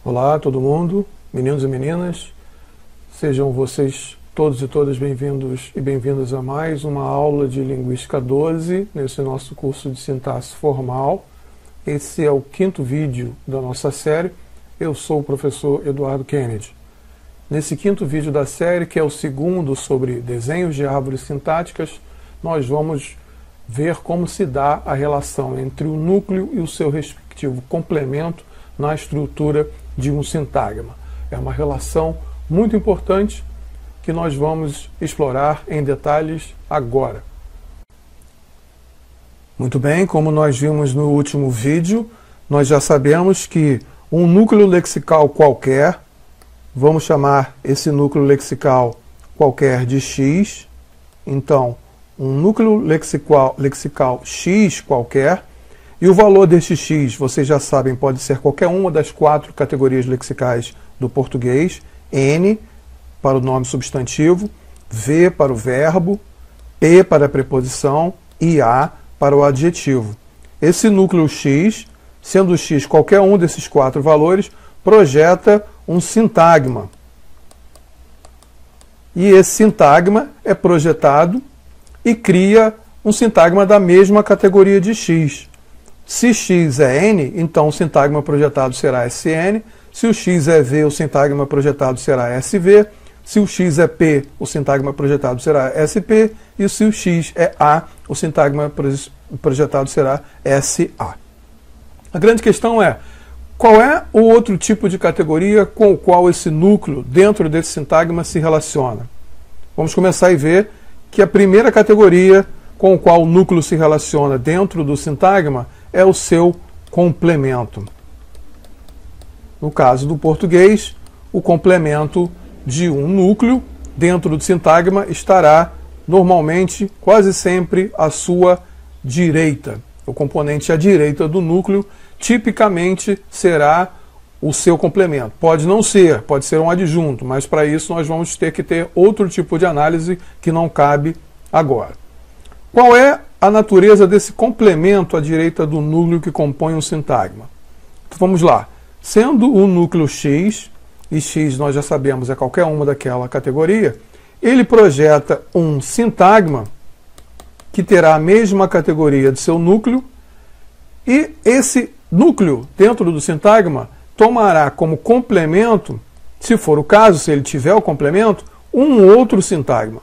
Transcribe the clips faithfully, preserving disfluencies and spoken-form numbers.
Olá todo mundo, meninos e meninas, sejam vocês todos e todas bem-vindos e bem-vindas a mais uma aula de Linguística doze, nesse nosso curso de sintaxe formal. Esse é o quinto vídeo da nossa série. Eu sou o professor Eduardo Kennedy. Nesse quinto vídeo da série, que é o segundo sobre desenhos de árvores sintáticas, nós vamos ver como se dá a relação entre o núcleo e o seu respectivo complemento na estrutura de um sintagma. É uma relação muito importante que nós vamos explorar em detalhes agora. Muito bem, como nós vimos no último vídeo, nós já sabemos que um núcleo lexical qualquer, vamos chamar esse núcleo lexical qualquer de X, então um núcleo lexical, lexical X qualquer, e o valor deste X, vocês já sabem, pode ser qualquer uma das quatro categorias lexicais do português: N para o nome substantivo, V para o verbo, P para a preposição e A para o adjetivo. Esse núcleo X, sendo X qualquer um desses quatro valores, projeta um sintagma. E esse sintagma é projetado e cria um sintagma da mesma categoria de X. Se X é N, então o sintagma projetado será S N. Se o X é V, o sintagma projetado será S V. Se o X é P, o sintagma projetado será S P. E se o X é A, o sintagma projetado será S A. A grande questão é, qual é o outro tipo de categoria com o qual esse núcleo dentro desse sintagma se relaciona? Vamos começar a ver que a primeira categoria com o qual o núcleo se relaciona dentro do sintagma é o seu complemento. No caso do português, o complemento de um núcleo dentro do sintagma estará normalmente, quase sempre, à sua direita. O componente à direita do núcleo tipicamente será o seu complemento. Pode não ser, pode ser um adjunto, mas para isso nós vamos ter que ter outro tipo de análise que não cabe agora. Qual é a natureza desse complemento à direita do núcleo que compõe um sintagma? Então, vamos lá. Sendo o núcleo X, e X nós já sabemos é qualquer uma daquela categoria, ele projeta um sintagma que terá a mesma categoria de seu núcleo, e esse núcleo dentro do sintagma tomará como complemento, se for o caso, se ele tiver o complemento, um outro sintagma.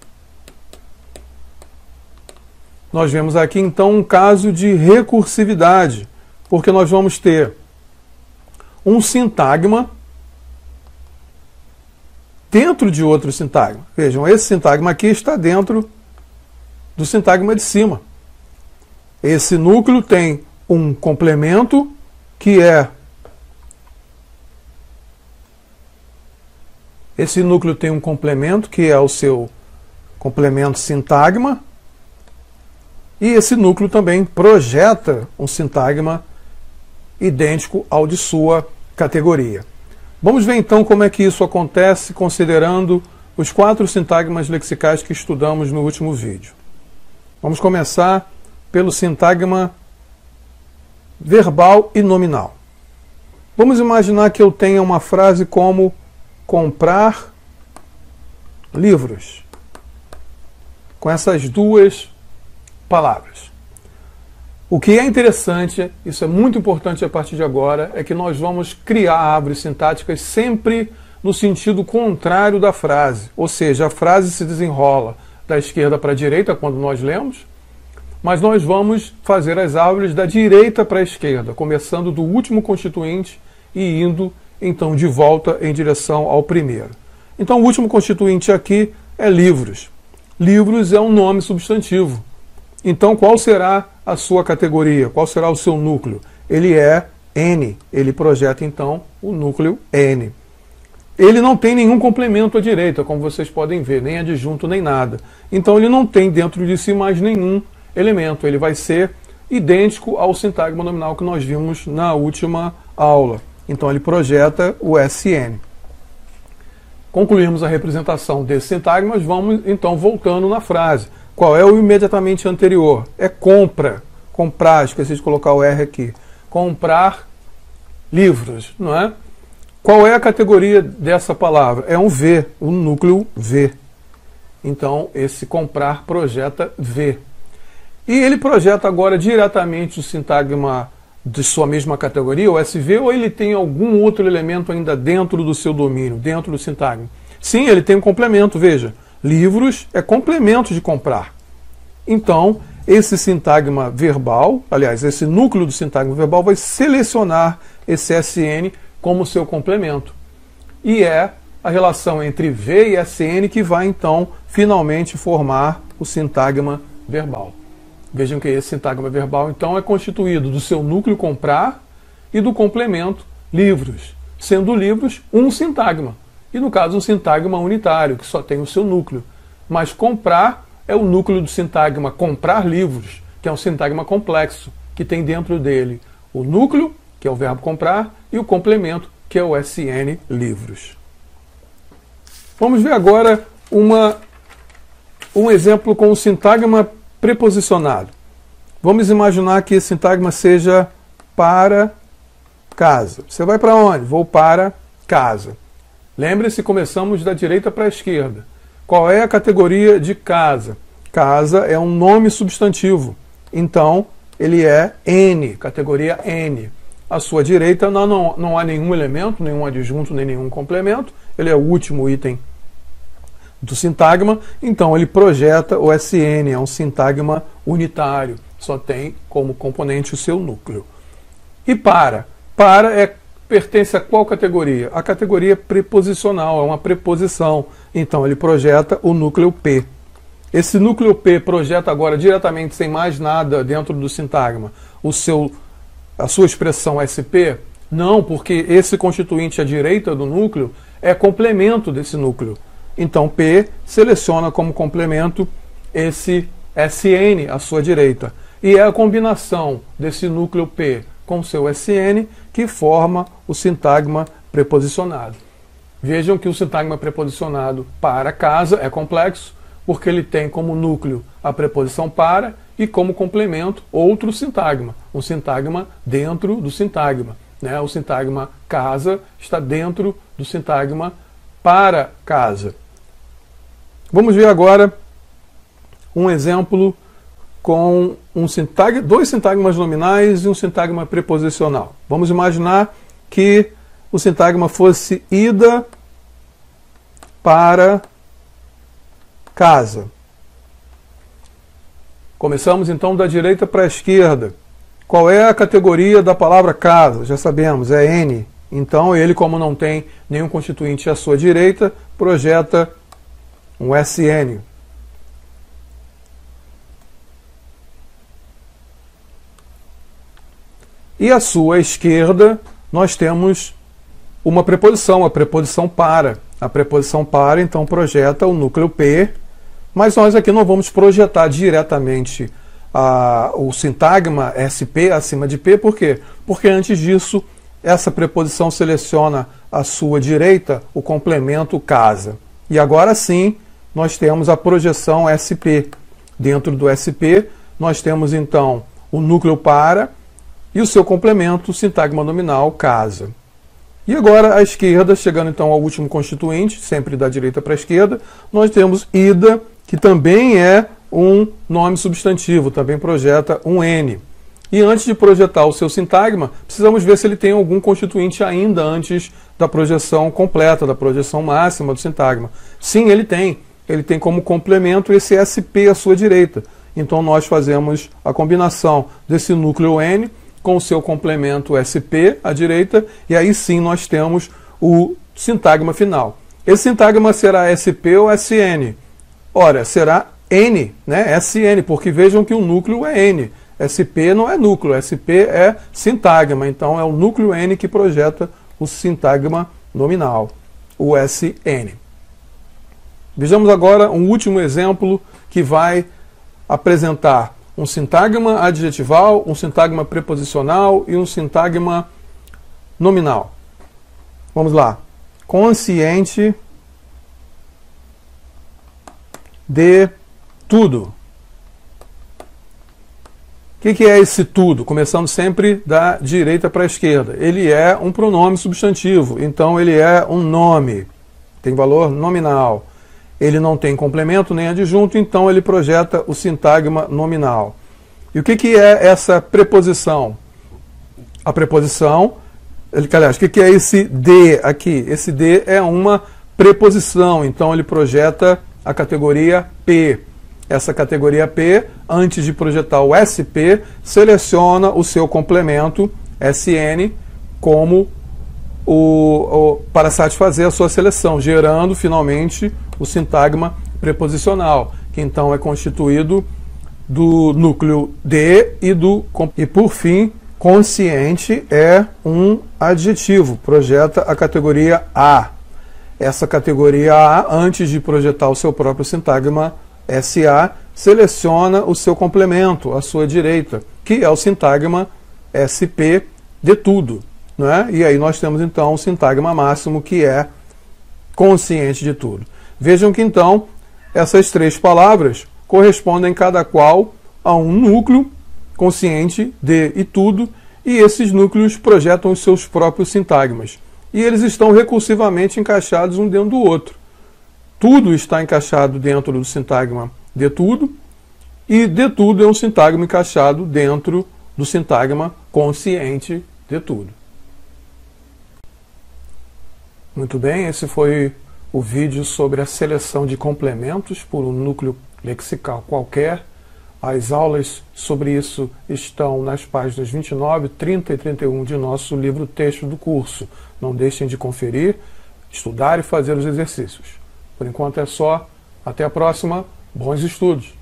Nós vemos aqui então um caso de recursividade, porque nós vamos ter um sintagma dentro de outro sintagma. Vejam, esse sintagma aqui está dentro do sintagma de cima. Esse núcleo tem um complemento que é... Esse núcleo tem um complemento que é o seu complemento sintagma, e esse núcleo também projeta um sintagma idêntico ao de sua categoria. Vamos ver então como é que isso acontece considerando os quatro sintagmas lexicais que estudamos no último vídeo. Vamos começar pelo sintagma verbal e nominal. Vamos imaginar que eu tenha uma frase como comprar livros, com essas duas palavras. O que é interessante, isso é muito importante a partir de agora, é que nós vamos criar árvores sintáticas sempre no sentido contrário da frase. Ou seja, a frase se desenrola da esquerda para a direita quando nós lemos, mas nós vamos fazer as árvores da direita para a esquerda, começando do último constituinte e indo então de volta em direção ao primeiro. Então o último constituinte aqui é livros. Livros é um nome substantivo. Então qual será a sua categoria? Qual será o seu núcleo? Ele é N. Ele projeta então o núcleo N. Ele não tem nenhum complemento à direita, como vocês podem ver, nem adjunto nem nada. Então ele não tem dentro de si mais nenhum elemento. Ele vai ser idêntico ao sintagma nominal que nós vimos na última aula. Então ele projeta o S N. Concluímos a representação desse sintagma, mas vamos então voltando na frase. Qual é o imediatamente anterior? É compra. Comprar, esqueci de colocar o R aqui. Comprar livros, não é? Qual é a categoria dessa palavra? É um V, um núcleo V. Então, esse comprar projeta V. E ele projeta agora diretamente o sintagma de sua mesma categoria, o S V, ou ele tem algum outro elemento ainda dentro do seu domínio, dentro do sintagma? Sim, ele tem um complemento, veja. Livros é complemento de comprar. Então, esse sintagma verbal, aliás, esse núcleo do sintagma verbal vai selecionar esse S N como seu complemento. E é a relação entre V e S N que vai, então, finalmente formar o sintagma verbal. Vejam que esse sintagma verbal, então, é constituído do seu núcleo comprar e do complemento livros, sendo livros um sintagma. E, no caso, um sintagma unitário, que só tem o seu núcleo. Mas comprar é o núcleo do sintagma comprar livros, que é um sintagma complexo, que tem dentro dele o núcleo, que é o verbo comprar, e o complemento, que é o S N livros. Vamos ver agora uma, um exemplo com o sintagma preposicionado. Vamos imaginar que esse sintagma seja para casa. Você vai para onde? Vou para casa. Lembre-se, começamos da direita para a esquerda. Qual é a categoria de casa? Casa é um nome substantivo. Então, ele é N, categoria N. À sua direita não, não, não há nenhum elemento, nenhum adjunto, nem nenhum complemento. Ele é o último item do sintagma, então ele projeta o S N, é um sintagma unitário, só tem como componente o seu núcleo. E para? Para é, pertence a qual categoria? A categoria preposicional, é uma preposição, então ele projeta o núcleo P. Esse núcleo P projeta agora diretamente, sem mais nada dentro do sintagma, o seu, a sua expressão S P? Não, porque esse constituinte à direita do núcleo é complemento desse núcleo. Então, P seleciona como complemento esse S N à sua direita. E é a combinação desse núcleo P com seu S N que forma o sintagma preposicionado. Vejam que o sintagma preposicionado para casa é complexo, porque ele tem como núcleo a preposição para e como complemento outro sintagma, um sintagma dentro do sintagma. Né? O sintagma casa está dentro do sintagma para casa. Vamos ver agora um exemplo com um sintagma, dois sintagmas nominais e um sintagma preposicional. Vamos imaginar que o sintagma fosse ida para casa. Começamos então da direita para a esquerda. Qual é a categoria da palavra casa? Já sabemos, é N. Então ele, como não tem nenhum constituinte à sua direita, projeta um S N. E à sua esquerda, nós temos uma preposição, a preposição para. A preposição para, então, projeta o núcleo P, mas nós aqui não vamos projetar diretamente a, o sintagma S P acima de P, por quê? Porque antes disso, essa preposição seleciona à sua direita o complemento casa. E agora sim, nós temos a projeção S P. Dentro do S P, nós temos então o núcleo para e o seu complemento, o sintagma nominal casa. E agora, à esquerda, chegando então ao último constituinte, sempre da direita para a esquerda, nós temos ida, que também é um nome substantivo, também projeta um N. E antes de projetar o seu sintagma, precisamos ver se ele tem algum constituinte ainda antes da projeção completa, da projeção máxima do sintagma. Sim, ele tem. Ele tem como complemento esse S P à sua direita. Então nós fazemos a combinação desse núcleo N com o seu complemento S P à direita, e aí sim nós temos o sintagma final. Esse sintagma será S P ou S N? Ora, será N, né? S N, porque vejam que o núcleo é N. S P não é núcleo, S P é sintagma, então é o núcleo N que projeta o sintagma nominal, o S N. Vejamos agora um último exemplo que vai apresentar um sintagma adjetival, um sintagma preposicional e um sintagma nominal. Vamos lá. Consciente de tudo. que, que é esse tudo? Começando sempre da direita para a esquerda. Ele é um pronome substantivo, então ele é um nome, tem valor nominal. Ele não tem complemento nem adjunto, então ele projeta o sintagma nominal. E o que, que é essa preposição? A preposição, ele, aliás, o que, que é esse de aqui? Esse de é uma preposição, então ele projeta a categoria P. Essa categoria P, antes de projetar o S P, seleciona o seu complemento S N como o, o, para satisfazer a sua seleção, gerando finalmente o sintagma preposicional, que então é constituído do núcleo D e do... E por fim, consciente é um adjetivo, projeta a categoria A. Essa categoria A, antes de projetar o seu próprio sintagma S A, seleciona o seu complemento à sua direita, que é o sintagma S P de tudo. Não é? E aí nós temos então o sintagma máximo, que é consciente de tudo. Vejam que então essas três palavras correspondem cada qual a um núcleo consciente de e tudo, e esses núcleos projetam os seus próprios sintagmas. E eles estão recursivamente encaixados um dentro do outro. Tudo está encaixado dentro do sintagma de tudo, e de tudo é um sintagma encaixado dentro do sintagma consciente de tudo. Muito bem, esse foi o vídeo sobre a seleção de complementos por um núcleo lexical qualquer. As aulas sobre isso estão nas páginas vinte e nove, trinta e trinta e um de nosso livro texto do curso. Não deixem de conferir, estudar e fazer os exercícios. Por enquanto é só. Até a próxima. Bons estudos!